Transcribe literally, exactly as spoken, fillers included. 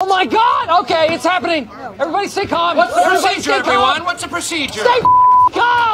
my God! Okay, it's happening. Everybody stay calm. What's the Everybody procedure, everyone? What's the procedure? Stay calm!